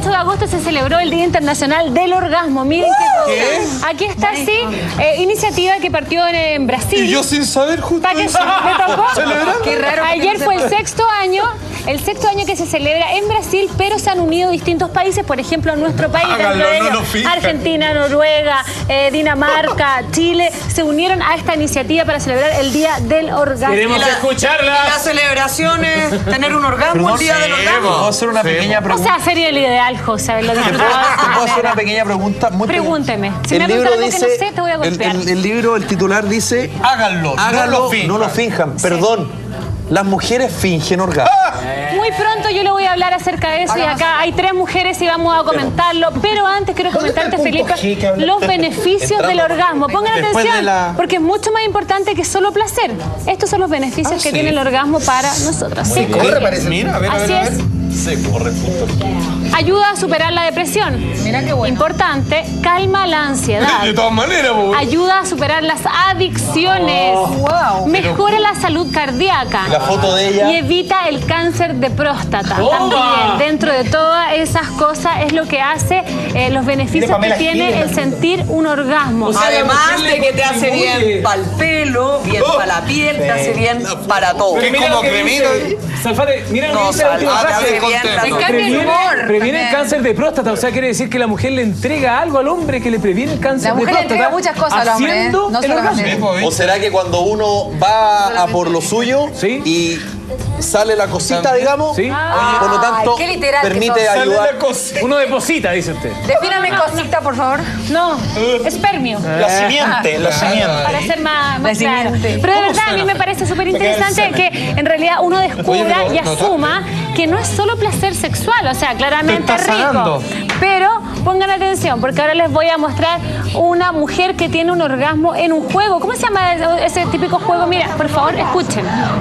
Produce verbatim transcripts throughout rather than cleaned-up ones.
ocho de agosto se celebró el Día Internacional del Orgasmo. Miren qué, ¿Qué? Aquí está, sí, eh, iniciativa que partió en, en Brasil. Y yo sin saber justo ¿Para qué eso. me tocó? ¿Celebrando? Qué raro. Ayer fue el sexto año, el sexto año que se celebra en Brasil, pero se han unido distintos países, por ejemplo, nuestro país, Háganlo, dentro de no ellos, lo fijan. Argentina, Noruega, eh, Dinamarca, Chile, se unieron a esta iniciativa para celebrar el Día del Orgasmo. Queremos La escucharlas. celebración es tener un orgasmo, el día del orgasmo. ¿Puedo hacer una pequeña O pregunta? sea, sería el ideal, José, lo ¿Te disfrutaba de puedo, esa te puedo hacer manera. una pequeña pregunta? Muy Pregúnteme. Si el me libro preguntas algo que dice, no sé, te voy a el, golpear. el- el libro, el titular dice... Háganlo, Háganlo, no lo finjan. no lo finjan. Perdón, las mujeres fingen orgasmo. Muy pronto yo le voy a hablar acerca de eso y acá hay tres mujeres y vamos a comentarlo. Pero antes quiero comentarte, Felipe, los beneficios del orgasmo. Pongan Después atención, de la- porque es mucho más importante que solo placer. Estos son los beneficios Ah, que sí. tiene el orgasmo para nosotras. Sí. Corre, parece. Mira, a ver, a ver, Así a ver. es. Se corre punto. Ayuda a superar la depresión. Mira qué bueno. Importante, calma la ansiedad. De todas maneras, po. Ayuda a superar las adicciones. Wow. Mejora la salud cardíaca. La foto de ella. Y evita el cáncer de próstata. ¡Toma! También, dentro de todas esas cosas, es lo que hace eh, los beneficios que tiene el sentir un orgasmo. O sea, Además la de que te mujer hace le bien contribuye. para el pelo, bien Oh. para la piel, te hace bien para todo. ¿Qué? Mira como lo que cremita. dice, Salfate, mira lo que No, dice la última Salfate, frase. hace bien contento. la Me salud. cambia el Previene, humor. previene el También. cáncer de próstata, o sea, quiere decir que la mujer le entrega algo al hombre que le previene el cáncer La de mujer le próstata. entrega muchas cosas al hombre, ¿eh? haciendo No el solamente. orgasmo. Sí, po, ¿O será que cuando uno va a por lo suyo Sí. y sale la cosita, digamos, Sí. por lo tanto, Ay, qué literal que permite sos. ayudar? Uno deposita, dice usted. Defíname cosita, por favor. No, espermio. La simiente, la simiente. Para ser más, más La claro. siguiente. Pero de ¿Cómo verdad a mí suena? me parece súper interesante que en realidad uno descubra Oye, pero y no- asuma que no es solo placer sexual, o sea, claramente Te está rico. sanando. Pero pongan atención, porque ahora les voy a mostrar una mujer que tiene un orgasmo en un juego. ¿Cómo se llama ese típico juego? Mira, por favor, escuchen.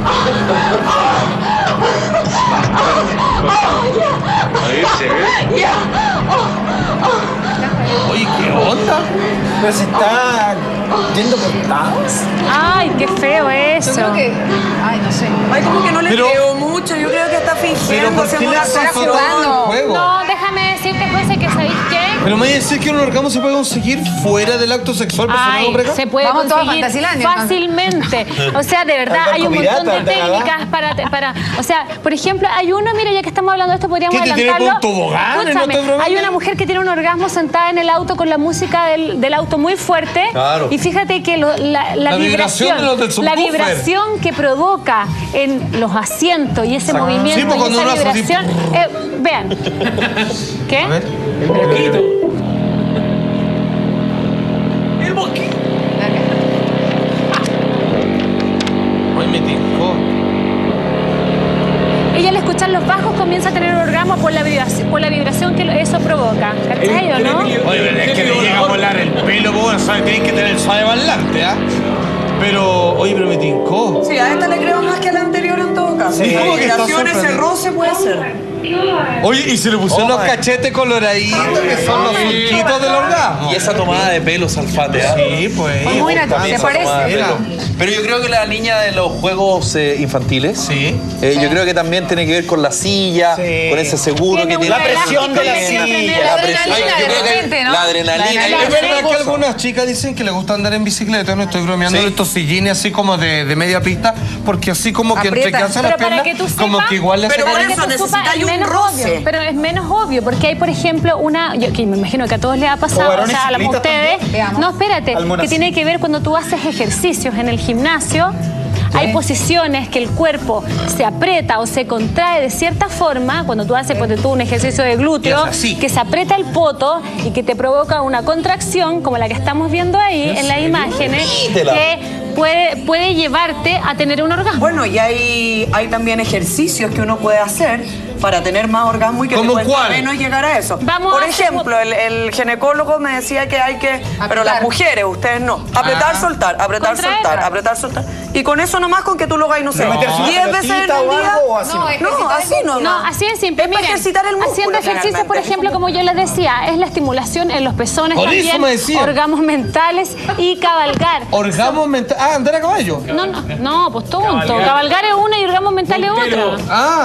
Oye, ¿qué onda? Pero se está yendo cortados. Ay, qué feo eso. Yo creo que. Ay, no sé. Ay, como que no le Pero- creo mucho. Yo creo que está Pero fingiendo, ¿por qué haciendo le una estás actuación. todo el juego? No, déjame decirte, José, que ¿sabéis qué? Pero me voy a decir que un orgasmo se puede conseguir fuera del acto sexual personal, Ay, hombre, acá. se puede Vamos todos a conseguir Fantasilandia, entonces. fácilmente. O sea, de verdad, Al hay un barco montón de pirata, ¿te técnicas para, para... O sea, por ejemplo, hay uno, mira, ya que estamos hablando de esto, podríamos ¿Qué, que tiene adelantarlo. como un tobogán? ¿No Escúchame, estoy bromeando? hay una mujer que tiene un orgasmo sentada en el auto con la música del, del auto muy fuerte. Claro. Y fíjate que lo- la, la La vibración vibración, de los del la subwoofer. vibración que provoca en los asientos y ese movimiento Sí, pues y cuando esa uno hace así, vibración... eh, vean. ¿Qué? A ver. El mosquito. El mosquito. Ay, me tincó. Ella al escuchar los bajos comienza a tener un orgasmo por la vibración, por la vibración que eso provoca. ¿Cachai o no? Oye, pero es que le llega a volar el pelo, pues, bueno, ¿sabes? Tenés que tener el suave bailante, ¿ah? Pero, oye, pero me tincó. Sí, a esta le creo más que a la anterior en todo caso. Sí, como que está Vibración, ese sorprendido. roce puede ser. Oye, y se le pusieron los cachetes coloraditos, que son los surquitos del orgasmo. Y esa tomada de pelo, Salfate, ¿ah? Sí, pues. Muy buena, Esa ¿te tomada de parece? pelo. Pero yo creo que la niña de los juegos eh, infantiles, Sí. eh, yo creo que también tiene que ver con la silla, Sí. con ese seguro Tiene que un tiene. La presión de la silla. silla. La La presión. adrenalina Yo de creo que repente, ¿no? La adrenalina. La Es verdad que cosa. algunas chicas dicen que les gusta andar en bicicleta, no estoy bromeando, Sí. estos sillines así como de, de media pista, porque así como que entre que Aprieta. hacen las Pero para piernas, que tú como sepas- que igual le hace Pero Para por que eso tú sepas, necesitáis es un menos roce. obvio, pero es menos obvio, porque hay, por ejemplo, una, yo que me imagino que a todos les ha pasado, o varones sea, a la- a ciclistas ustedes, también. Veamos. no, espérate, Almonas. que tiene que ver cuando tú haces ejercicios en el gimnasio. Hay posiciones que el cuerpo se aprieta o se contrae de cierta forma cuando tú haces, ponte tú, un ejercicio de glúteo, Y hace así. que se aprieta el poto y que te provoca una contracción, como la que estamos viendo ahí en las imágenes, Mítela. que puede, puede llevarte a tener un orgasmo. Bueno, y hay, hay también ejercicios que uno puede hacer para tener más orgasmo y que te ¿Cómo cueste cuál? menos llegar a eso. Vamos Por a hacer- ejemplo, el, el ginecólogo me decía que hay que... Pero Apretar. las mujeres, ustedes no. Apretar, Ah. soltar, apretar, Contraer. soltar, apretar, soltar. Y con eso nomás, con que tú lo hagas, no sé, ¿Pero meterse una diez veces en el pelotita o día... algo o así? No, No, es No, ejercitar así el no. No, así de simple. Es para Miren, ejercitar el músculo, haciendo ejercicios, por finalmente. ejemplo, como yo les decía, es la estimulación en los pezones Por eso también, me decía. orgasmos mentales y cabalgar. Orgasmo mental. Ah, andar a caballo. No, no, no, pues tonto. Cabalgar. Cabalgar es una y orgasmo mental es Montero. otra. Ah.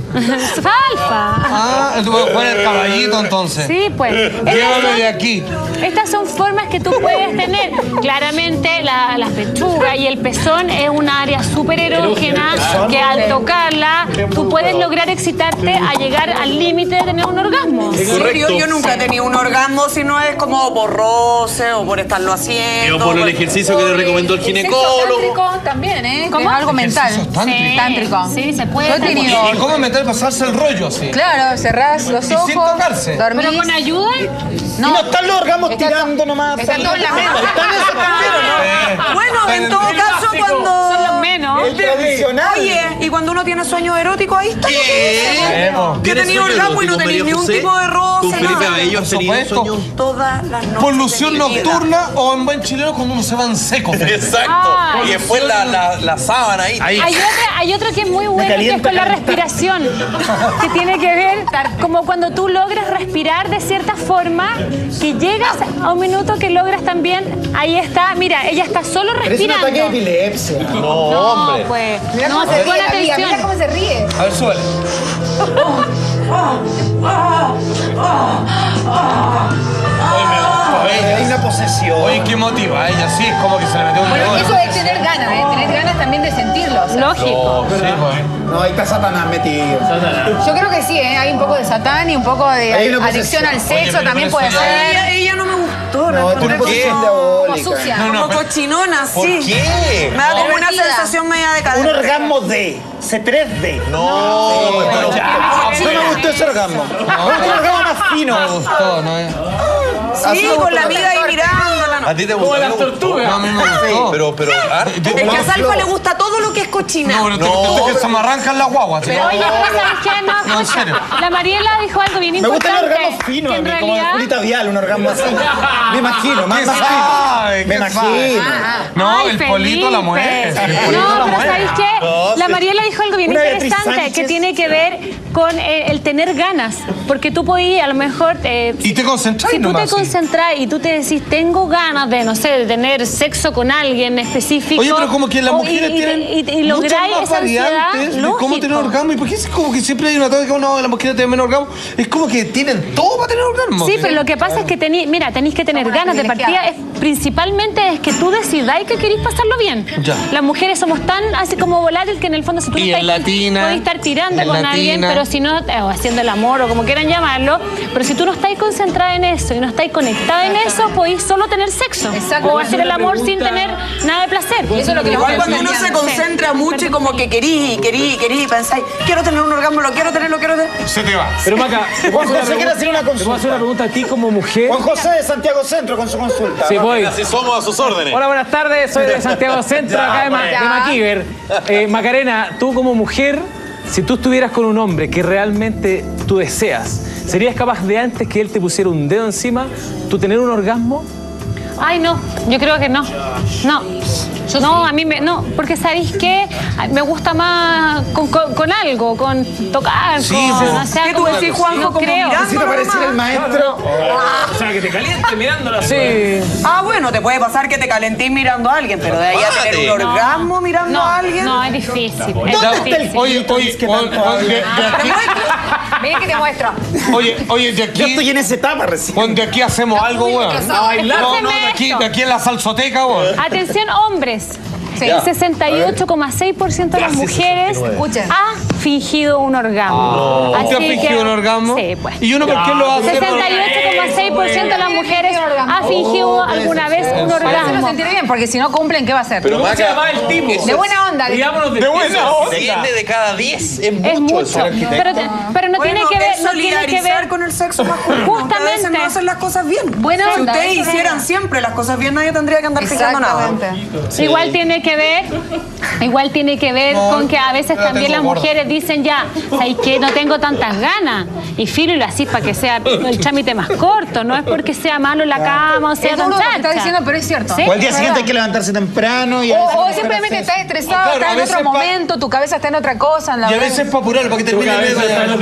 Alfa. Ah, tú puedes jugar el caballito entonces. Sí, pues. Llévame de aquí. Estas son formas que tú puedes tener. Claramente la, la pechuga y el pezón es una área súper erógena que al tocarla tú puedes lograr excitarte a llegar al límite de tener un orgasmo. ¿En serio? Yo nunca he tenido un orgasmo si no es como por roce o por estarlo haciendo. O por el ejercicio que le recomendó el ginecólogo. Tántrico también, ¿eh? Que ¿Cómo? es algo mental. Tántrico. Tántrico. Sí, se puede. Yo he tenido- ¿Y cómo meter pasarse el rollo así? Claro, cerrás los Y sin ojos, tocarse. dormís. Pero con ayuda. Y no están los orgasmos Está tirando todo- nomás. está todo en la mente. ¿Están esos también o no? Eh, Bueno, está en todo el caso, elástico. cuando... Son los menos. El tradicional. Oye, y cuando uno tiene sueños eróticos, ahí está. Eh, po. Yo he ¿Tienes tenido sueño orgasmo y no erótico, tenía ni un María tipo de José? roce, ¿Tú, Felipe nada. Abello, has Por tenido supuesto. sueños? Todas las noches. Polución de mi vida. nocturna o en buen chileno cuando uno se va en seco. Felipe. Exacto. Ay. Y después la, la, la sábana ahí. Ahí. Hay otra, hay otro que es muy bueno, que es calienta con la calentar. respiración, que tiene que ver como cuando tú logras respirar de cierta forma, que llegas a un minuto que logras también, ahí está, mira, ella está solo Pero es un respirando. ataque de epilepsia. No, No, hombre. pues, Mira no, cómo se pon ríe la amiga, atención. mira cómo se ríe. A ver, súbele. Oye, me gustó ella. Hay una posesión. Oye, qué motiva a ella, sí, es como que se le metió un Bueno, dedo. eso es tener ganas, ¿eh? Tener ganas también de sentirlo. o sea. Lógico. Sí, pues. No, ahí está Satanás metido. Yo creo que sí, ¿eh? Hay un poco de satán y un poco de Hay una adicción al posesión. sexo, Oye, pero también eso puede ya- ser. Ella, ella no me gustó. No, ¿no? tiene Como- posesión Como diabólica. sucia. No, no, Como pero- cochinona, ¿Por sí. qué? Me da como una Divertida. sensación media de Un cadena. orgasmo de C tres D. No, pero No me gustó ese orgasmo. Me gustó un orgasmo más Me fino. gustó, ¿no? Sí, con la amiga ahí mirándola. a ti te Como gustó. las ¿Te gustó? tortugas. No, a mí me gustó. Pero, pero, harto. Es que a Salva le gusta todo lo que es cochina. No, pero te contaste que se me arrancan las guaguas. ¿sí? Pero oye, ¿sabes qué? No, No, en escucha, serio. la Mariela dijo algo bien Me gusta el importante. orgasmo fino, que a en mí, como de realidad, Julita Vial, un orgasmo así. Me imagino, más, ¿Qué más sabe? fino. Me ¿Qué sabe? imagino. No, Ay, el Felipe. polito la mueve. El polito No, la pero mueve. ¿sabéis qué? No, La sí. Mariela dijo algo bien Una Beatriz interesante Sánchez. que tiene que ver con eh, el tener ganas. Porque tú podías, a lo mejor... eh, Y te concentras Si tú nomás, te sí. concentras y tú te decís, tengo ganas de, no sé, de tener sexo con alguien específico. Oye, pero como que las o- mujeres y, y- tienen y, y, muchas lográis más esa ansiedad. variantes de cómo lógico. tener orgasmo. ¿Y por qué es como que siempre hay una tabla que no, las mujeres tienen menos orgasmo? Es como que tienen todo para tener orgasmo. Sí, pero lo que pasa es que tení, mira, tenéis que tener Somos ganas de partida. privilegiadas. Es, principalmente es que tú decidáis que queréis pasarlo bien. Ya. Las mujeres somos tan así como volátil que en el fondo si tú no Y en estáis, latina, podéis estar tirando en con latina. alguien, pero si no, eh, o haciendo el amor o como quieran llamarlo, pero si tú no estáis concentrada en eso y no estáis conectada en eso, podéis solo tener sexo. Exacto. O hacer el amor sin pregunta. tener nada de placer. Y eso es lo que Igual nos cuando uno se concentra mucho y como que querís, querís, querís, pensáis, quiero tener un orgasmo, lo quiero tener, lo quiero tener. Se te va. Pero Maca, ¿te puedo Juan hacer José una quiere hacer una pregunta- ¿te puedo hacer una pregunta a ti como mujer? Juan José de Santiago Centro con su consulta. Sí, voy. Así somos a sus órdenes. Hola, buenas tardes. Soy de Santiago Centro, acá de, Ma- de Ya. MacGyver. Eh, Macarena, tú como mujer, si tú estuvieras con un hombre que realmente tú deseas, ¿serías capaz de antes que él te pusiera un dedo encima, tú tener un orgasmo? Ay, no, yo creo que no. No. No, a mí me. No, porque ¿sabéis qué? Ay, me gusta más con, con- con algo, con tocar, Sí, con. po. O sea, ¿Qué tú como- decís, Juanjo, no como creo. mirando? Necesita aparecer el maestro. O sea, que te caliente mirándolo así. Ah, bueno, te puede pasar que te calentís mirando a alguien, pero de ahí a tener un Bájate. orgasmo mirando No, a alguien. no, es difícil. Es ¿Dónde está el difícil. Oye, oye, ¿Qué oye, tanto oye, de, de aquí, Ven que te muestro. oye, oye, de Yo aquí, estoy en esa etapa recién. Juan, de aquí hacemos algo, weón. interesado. No, no, de aquí, de aquí en la salsoteca, weón. Atención, hombres. Sí. El sesenta y ocho coma seis por ciento de las mujeres Escuchen. ha fingido un orgasmo. ¿Usted ha Así fingido que- un orgasmo? Sí, pues. ¿Y uno por qué lo hace? sesenta y ocho coma seis por ciento de las mujeres ha fingido alguna vez un Para hacerlo orgasmo. sentir bien, porque si no cumplen, ¿qué va a hacer? Pero ¿Cómo se Maca, llama el tipo? eso De es- buena onda. de- Digámonos de, De buena onda. siete de cada diez es mucho. Es mucho. eso. Pero, te- pero no Bueno, tiene que ver. es No tiene que solidarizar ver. con el sexo masculino. Justamente. Ustedes a veces no hacen las cosas bien. Buena si onda, ustedes eso es hicieran verdad. siempre las cosas bien, nadie tendría que andar fingiendo nada. Exactamente. Igual tiene que ver, igual tiene que ver No, con que a veces yo la también tengo las gorda. mujeres dicen ya, ¿sabes qué? No tengo tantas ganas. Y filo y lo así para que sea el trámite más corto. No es porque sea malo en la cama o sea Es tan duro lo que chacha. estás diciendo, pero es cierto. Sí. O al día Es siguiente hay verdad. que levantarse temprano y a O, veces o no se simplemente puede estás hacer. estresado, Claro, estás a en veces otro pa- momento, tu cabeza está en otra cosa. En la Y a verdad. veces para apurarlo, para que termine el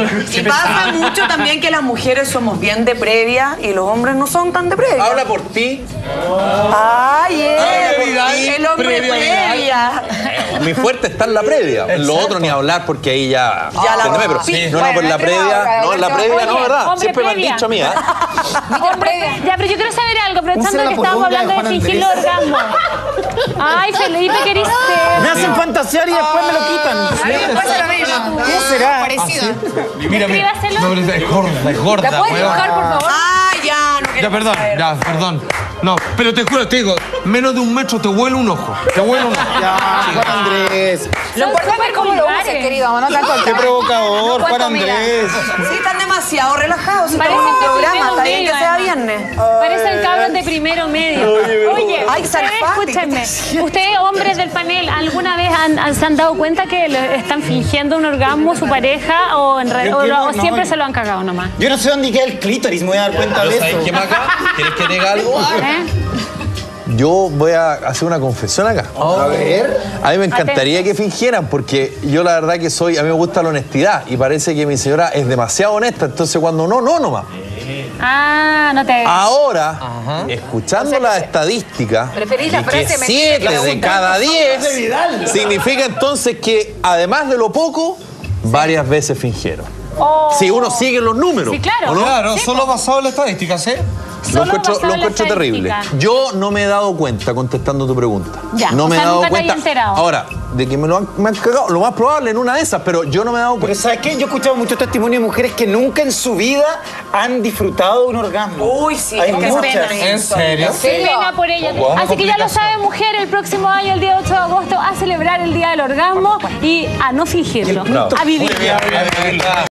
Y pasa mucho también que las mujeres somos bien de previa y los hombres no son tan de previa. Habla por ti. Ay, eh, Previa, el hombre previa, previa. mi fuerte está en la previa. Lo otro ni hablar porque ahí ya. Ya la entendeme, pero, sí. no, no, Bueno, por la no te previa, va, no, en la no te va. previa, no, Oye, ¿verdad? hombre, Siempre me han previa. dicho a mí, ¿eh? Hombre, ya, pero yo quiero saber algo, aprovechando Usa la que estábamos poronga de hablando de Juan fingir los Andrés. orgasmos. Ay, Felipe, ¿qué eres Me hacen fantasear y después me lo quitan. A mí me pasa lo mismo. ¿Qué será? Parecido. Mira, mira. Escríbaselo. No, pero es gorda, es gorda. ¿La puedes weón. dibujar, por favor? Ah, ya, no Ya, queremos perdón, saber. ya, perdón. No, pero te juro, te digo, menos de un metro te huele un ojo. Te huele un ojo. Ya, Juan Andrés. Lo Son importante súper es cómo lo uses, vulgares. querido, no tanto el Qué tamaño. provocador, No Juan cuánto mira. Andrés. Sí, están demasiado relajados. Si Parece estamos en que programa, primero está bien que medio, sea además. viernes. Parecen cabros de primero medio. Oye, Ay, ustedes, salfate. escúchenme. Ustedes, hombres del panel, ¿alguna vez han- han- se han dado cuenta que le están fingiendo un orgasmo su pareja o, en re- Yo o- quiero- o no, siempre yo- se lo han cagado nomás? Yo no sé dónde queda el clítoris, me voy a dar cuenta ¿Pero de sabes eso. qué, Maca? ¿Quieres que diga algo? ¿Eh? Yo voy a hacer una confesión acá. A ver. A mí me encantaría que fingieran, porque yo la verdad que soy, a mí me gusta la honestidad y parece que mi señora es demasiado honesta, entonces cuando no, no nomás. Ah, no te... Ahora, escuchando las estadísticas, Preferís la de que frase, me- siete de pregunta. cada diez significa entonces que además de lo poco, varias veces fingieron. Oh. Si uno sigue los números. Sí, claro. ¿o no? Claro, Sí, solo po. basado en la estadística, ¿sí? Lo Solo encuentro, basado lo en la encuentro terrible. estadística. Yo no me he dado cuenta, contestando tu pregunta. Ya, no o me sea, he dado nunca te cuenta. había enterado. Ahora, de que me lo han, me han cagado, lo más probable en una de esas, pero yo no me he dado Pero cuenta. ¿sabes qué? Yo he escuchado muchos testimonios de mujeres que nunca en su vida han disfrutado de un orgasmo. Uy, sí, Hay qué muchas. pena. ¿En serio? Qué pena por ella. Así que ya lo sabe, mujer, el próximo año, el día ocho de agosto, a celebrar el Día del Orgasmo y a no fingirlo, Bravo. a vivirlo. Muy bien, muy bien.